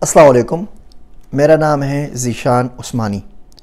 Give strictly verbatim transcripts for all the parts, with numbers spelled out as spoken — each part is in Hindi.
अस्सलाम वालेकुम, मेरा नाम है ज़ीशान उस्मानी।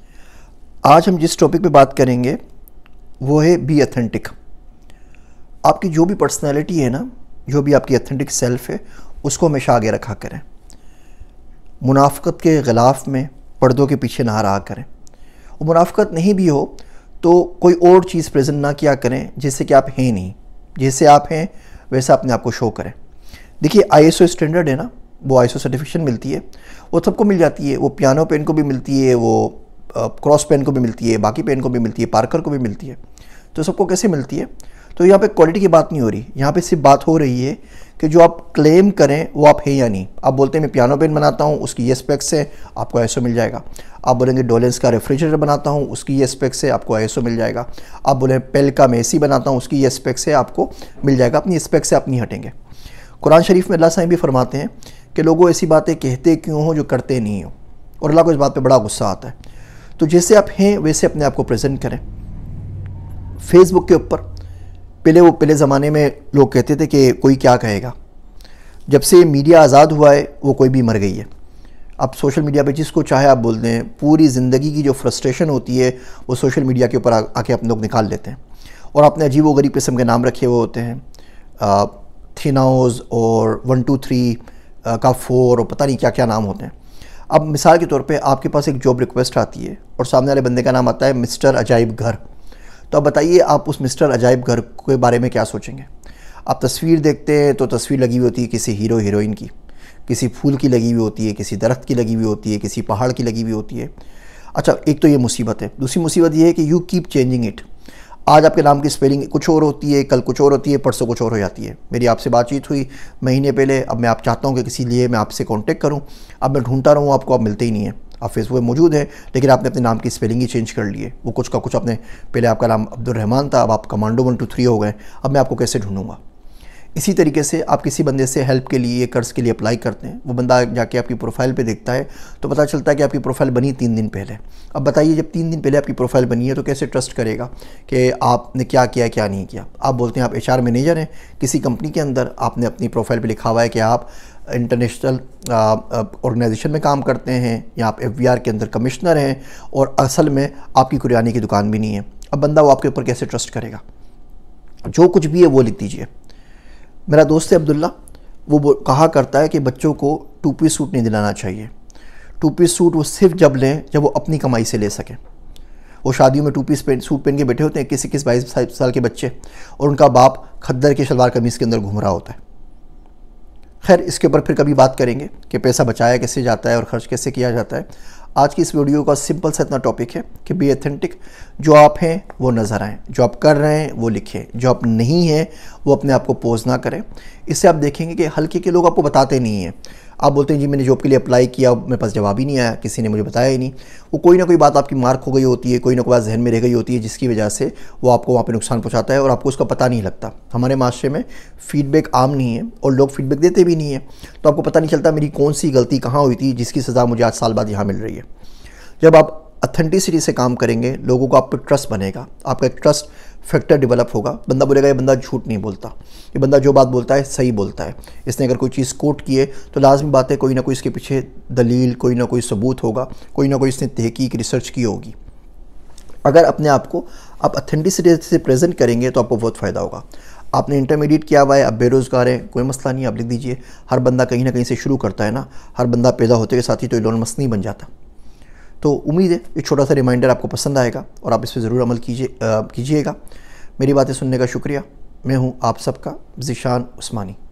आज हम जिस टॉपिक पे बात करेंगे वो है बी ऑथेंटिक। आपकी जो भी पर्सनैलिटी है ना, जो भी आपकी ऑथेंटिक सेल्फ है, उसको हमेशा आगे रखा करें। मुनाफ़क़त के ग़िलाफ़ में पर्दों के पीछे ना रहा करें। और मुनाफ़क़त नहीं भी हो तो कोई और चीज़ प्रेजेंट ना किया करें जिससे कि आप हैं नहीं। जैसे आप हैं वैसा अपने आप को शो करें। देखिए, आई एस ओ स्टैंडर्ड है ना, वो आई एस ओ सर्टिफिकेशन मिलती है, वो सबको मिल जाती है। वो पियानो पेन को भी मिलती है, वो क्रॉस पेन को भी मिलती है, बाकी पेन को भी मिलती है, पार्कर को भी मिलती है। तो सबको कैसे मिलती है? तो यहाँ पे क्वालिटी की बात नहीं हो रही, यहाँ पे सिर्फ बात हो रही है कि जो आप क्लेम करें वो आप हैं या नहीं। आप बोलते हैं मैं पियानो पेन बनाता हूँ, उसकी ये स्पेक्स है, आपको आई एस ओ मिल जाएगा। आप बोलेंगे डोलेंस का रेफ्रिजरेटर बनाता हूँ, उसकी ये स्पेक्स है, आपको आई एस ओ मिल जाएगा। आप बोले पेल का मैं ए सी बनाता हूँ, उसकी ये स्पेक्स है, आपको मिल जाएगा। अपनी स्पेक्स से आप नहीं हटेंगे। कुरान शरीफ में अल्लाह साईं भी फरमाते हैं कि लोगों ऐसी बातें कहते क्यों हो जो करते नहीं हो, और अल्लाह को इस बात पे बड़ा गुस्सा आता है। तो जैसे आप हैं वैसे अपने आप को प्रेजेंट करें। फेसबुक के ऊपर पहले वो पहले ज़माने में लोग कहते थे कि कोई क्या कहेगा। जब से मीडिया आज़ाद हुआ है वो कोई भी मर गई है। अब सोशल मीडिया पे जिसको चाहे आप बोल दें, पूरी ज़िंदगी की जो फ्रस्ट्रेशन होती है वो सोशल मीडिया के ऊपर आके अपने लोग निकाल लेते हैं। और अपने अजीब व गरीब किस्म के नाम रखे हुए होते हैं, थीनाउज और वन टू थ्री का फोर और पता नहीं क्या क्या नाम होते हैं। अब मिसाल के तौर पे आपके पास एक जॉब रिक्वेस्ट आती है और सामने वाले बंदे का नाम आता है मिस्टर अजाइब घर। तो अब बताइए, आप उस मिस्टर अजाइब घर के बारे में क्या सोचेंगे? आप तस्वीर देखते हैं तो तस्वीर लगी हुई होती है किसी हीरो हीरोइन की, किसी फूल की लगी हुई होती है, किसी दरख्त की लगी हुई होती है, किसी पहाड़ की लगी हुई होती है। अच्छा, एक तो ये मुसीबत है। दूसरी मुसीबत ये है कि यू कीप चेंजिंग इट। आज आपके नाम की स्पेलिंग कुछ और होती है, कल कुछ और होती है, परसों कुछ और हो जाती है। मेरी आपसे बातचीत हुई महीने पहले, अब मैं आप चाहता हूँ कि किसी लिए मैं आपसे कांटेक्ट करूँ, अब मैं ढूंढता रहूँ आपको, आप मिलते ही नहीं है। आप फेसबुक पे मौजूद है लेकिन आपने अपने नाम की स्पेलिंग ही चेंज कर ली है। वो कुछ का कुछ आपने, पहले आपका नाम अब्दुल रहमान था, अब आप कमांडो वन टू थ्री हो गए। अब मैं आपको कैसे ढूंढूंगा? इसी तरीके से आप किसी बंदे से हेल्प के लिए, कर्ज़ के लिए अप्लाई करते हैं, वो बंदा जाके आपकी प्रोफाइल पे देखता है तो पता चलता है कि आपकी प्रोफाइल बनी तीन दिन पहले। अब बताइए, जब तीन दिन पहले आपकी प्रोफाइल बनी है तो कैसे ट्रस्ट करेगा कि आपने क्या किया क्या नहीं किया? आप बोलते हैं आप एच आर मैनेजर हैं किसी कंपनी के अंदर, आपने अपनी प्रोफाइल पर लिखा हुआ है कि आप इंटरनेशनल ऑर्गेनाइजेशन में काम करते हैं, या आप एफ वी आर के अंदर कमिश्नर हैं, और असल में आपकी किराने की दुकान भी नहीं है। अब बंदा वो आपके ऊपर कैसे ट्रस्ट करेगा? जो कुछ भी है वो लिख दीजिए। मेरा दोस्त है अब्दुल्ला, वो कहा करता है कि बच्चों को टू पीस सूट नहीं दिलाना चाहिए। टू पीस सूट वो सिर्फ जब लें जब वो अपनी कमाई से ले सकें। वो शादियों में टू पीस पेन सूट पहन के बैठे होते हैं इक्कीस इक्कीस बाईस साल के बच्चे, और उनका बाप खद्दर के शलवार कमीज़ के अंदर घूम रहा होता है। खैर, इसके ऊपर फिर कभी बात करेंगे कि पैसा बचाया कैसे जाता है और ख़र्च कैसे किया जाता है। आज की इस वीडियो का सिंपल सा इतना टॉपिक है कि बी ऑथेंटिक। जो आप हैं वो नज़र आएँ, जो आप कर रहे हैं वो लिखें, जो आप नहीं हैं वो अपने आप को पोज ना करें। इससे आप देखेंगे कि हल्के के लोग आपको बताते नहीं हैं। आप बोलते हैं जी मैंने जॉब के लिए अप्लाई किया, मेरे पास जवाब ही नहीं आया, किसी ने मुझे बताया ही नहीं। वो कोई ना कोई बात आपकी मार्क हो गई होती है, कोई ना कोई बात जहन में रह गई होती है, जिसकी वजह से वो आपको वहाँ पे नुकसान पहुँचाता है और आपको उसका पता नहीं लगता। हमारे माशरे में फ़ीडबैक आम नहीं है और लोग फीडबैक देते भी नहीं है, तो आपको पता नहीं चलता मेरी कौन सी गलती कहाँ हुई थी जिसकी सज़ा मुझे आज साल बाद यहाँ मिल रही है। जब आप ऑथेंटिसिटी से काम करेंगे, लोगों को आप पर ट्रस्ट बनेगा, आपका एक ट्रस्ट फैक्टर डेवलप होगा। बंदा बोलेगा ये बंदा झूठ नहीं बोलता, ये बंदा जो बात बोलता है सही बोलता है। इसने अगर कोई चीज़ कोट की है तो लाजमी बात है कोई ना कोई इसके पीछे दलील, कोई ना कोई सबूत होगा, कोई ना कोई इसने तहकीक रिसर्च की होगी। अगर अपने आप को आप ऑथेंटिसिटी से प्रेजेंट करेंगे तो आपको बहुत फ़ायदा होगा। आपने इंटरमीडिएट किया हुआ है, आप बेरोज़गार हैं, कोई मसला नहीं, आप लिख दीजिए। हर बंदा कहीं ना कहीं से शुरू करता है ना, हर बंदा पैदा होते के साथ ही तो इलोन मस्क नहीं बन जाता। तो उम्मीद है ये छोटा सा रिमाइंडर आपको पसंद आएगा और आप इस पर ज़रूर अमल कीजिए कीजिएगा। मेरी बातें सुनने का शुक्रिया। मैं हूँ आप सबका ज़ीशान उस्मानी।